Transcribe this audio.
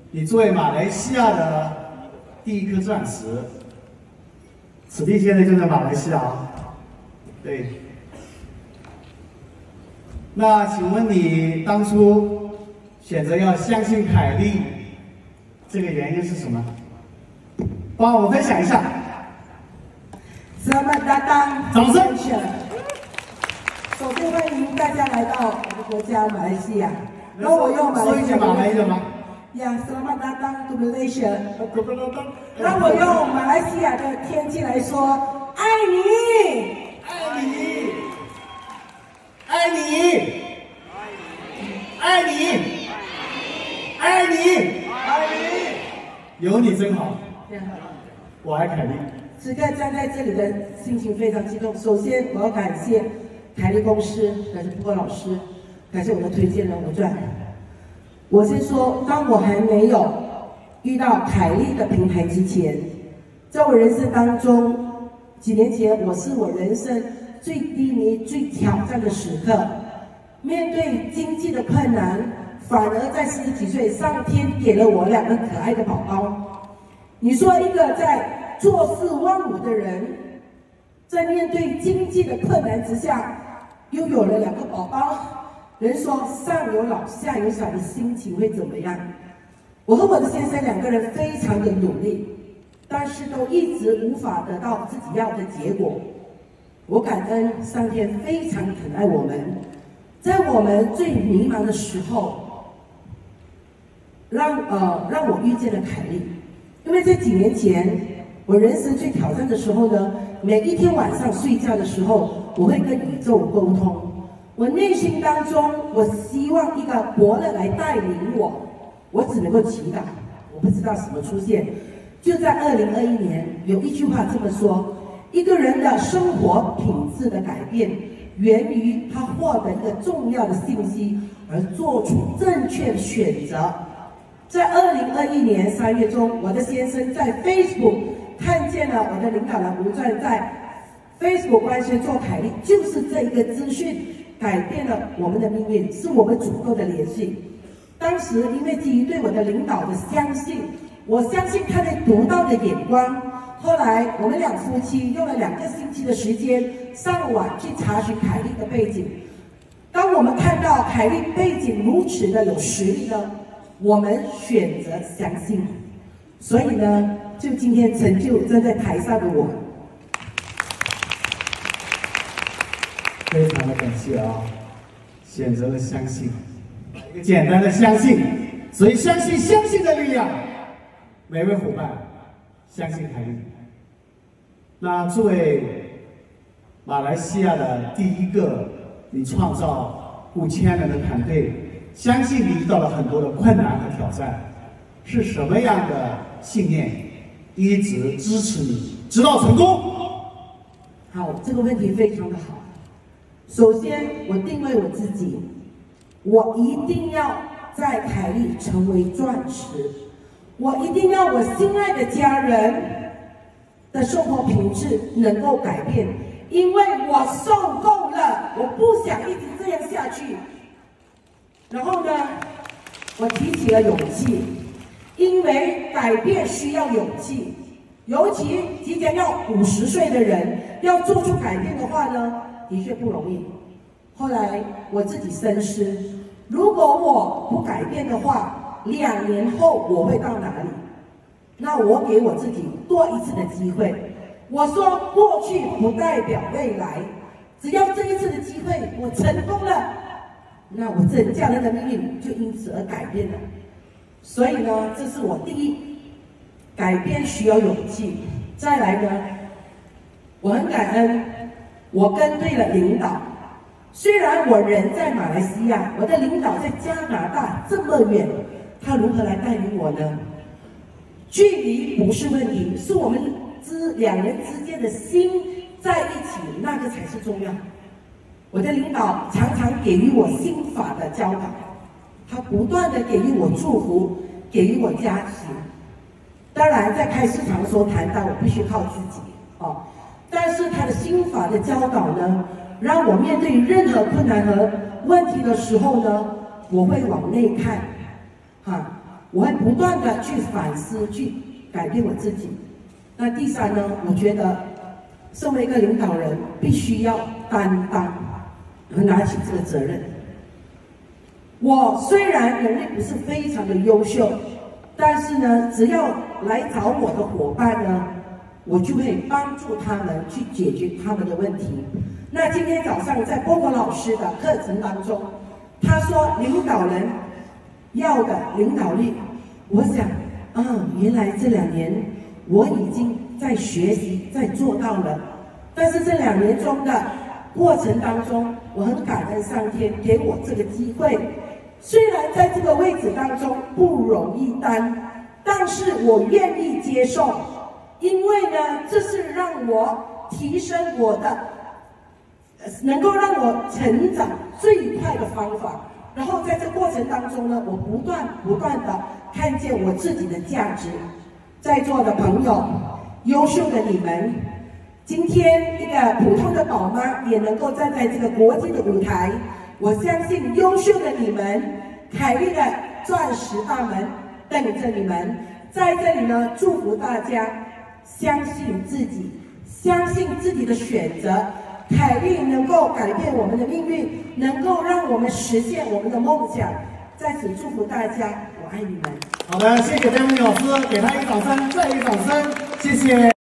你作为马来西亚的第一颗钻石，此地现在就在马来西亚。对。那请问你当初选择要相信凯莉，这个原因是什么？帮我们分享一下。 Selamat datang， 掌声！ 首先欢迎大家来到我的国家马来西亚。那我用马来西亚说一句马来语吗 ？Selamat datang to Malaysia。那我用马来西亚的天气来说，爱你， 爱你，爱你，爱你，爱你，爱你，有你真好。我爱凯莉。 此刻站在这里的心情非常激动。首先，我要感谢凯莉公司，感谢布哥老师，感谢我的推荐人吴传。我先说，当我还没有遇到凯莉的平台之前，在我人生当中，几年前我是我人生最低迷、最挑战的时刻。面对经济的困难，反而在40几岁，上天给了我2个可爱的宝宝。你说一个在坐视望武的人，在面对经济的困难之下，又有了2个宝宝。人说上有老下有小的心情会怎么样？我和我的先生2个人非常的努力，但是都一直无法得到自己要的结果。我感恩上天非常疼爱我们，在我们最迷茫的时候，让我遇见了凯莉。因为在几年前，我人生最挑战的时候呢，每一天晚上睡觉的时候，我会跟宇宙沟通。我内心当中，我希望一个伯乐来带领我，我只能够祈祷，我不知道什么出现。就在2021年，有一句话这么说：一个人的生活品质的改变，源于他获得一个重要的信息，而做出正确的选择。在2021年3月中，我的先生在 Facebook 看见了我的领导人吴传在 Facebook 官宣做凯莉，就是这一个资讯改变了我们的命运，是我们足够的联系。当时因为基于对我的领导的相信，我相信他的独到的眼光。后来我们2夫妻用了2个星期的时间上网去查询凯莉的背景。当我们看到凯莉背景如此的有实力呢，我们选择相信。所以呢，就今天成就站在台上的我。 非常的感谢啊，选择了相信，一个简单的相信，所以相信的力量。每位伙伴，相信凯莉。那作为马来西亚的第一个，你创造5000人的团队，相信你遇到了很多的困难和挑战，是什么样的信念一直支持你直到成功？ 好，这个问题非常的好。首先，我定位我自己，我一定要在凯莉成为钻石，我一定要我心爱的家人的生活品质能够改变，因为我受够了，我不想一直这样下去。然后呢，我提起了勇气，因为改变需要勇气，尤其即将要50岁的人要做出改变的话呢，的确不容易。后来我自己深思，如果我不改变的话，2年后我会到哪里？那我给我自己多一次的机会。我说过去不代表未来，只要这一次的机会我成功了，那我整家人的命运就因此而改变了。所以呢，这是我第一，改变需要勇气。再来呢，我很感恩，我跟对了领导。虽然我人在马来西亚，我的领导在加拿大这么远，他如何来带领我呢？距离不是问题，是我们2人之间的心在一起，那个才是重要。我的领导常常给予我心法的教导，他不断的给予我祝福，给予我加持。当然，在开市场的时候谈到我必须靠自己哦，但是他的心法的教导呢，让我面对任何困难和问题的时候呢，我会往内看， 我会不断的去反思，去改变我自己。那第三呢，我觉得身为一个领导人，必须要担当和拿起这个责任。我虽然能力不是非常的优秀，但是呢，只要来找我的伙伴呢，我就会帮助他们去解决他们的问题。那今天早上在波波老师的课程当中，他说领导人要的领导力，我想原来这2年我已经在学习，在做到了。但是这2年中的过程当中，我很感恩上天给我这个机会。虽然在这个位置当中不容易担，但是我愿意接受，因为呢，这是让我提升我的，能够让我成长最快的方法。然后在这个过程当中呢，我不断的看见我自己的价值。在座的朋友，优秀的你们，今天一个普通的宝妈也能够站在这个国际的舞台。我相信优秀的你们，凯利的钻石大门等着你们。在这里呢，祝福大家相信自己，相信自己的选择。凯利能够改变我们的命运，能够让我们实现我们的梦想。在此祝福大家，我爱你们。 好的，谢谢张明老师，给他一个掌声，再一个掌声，谢谢。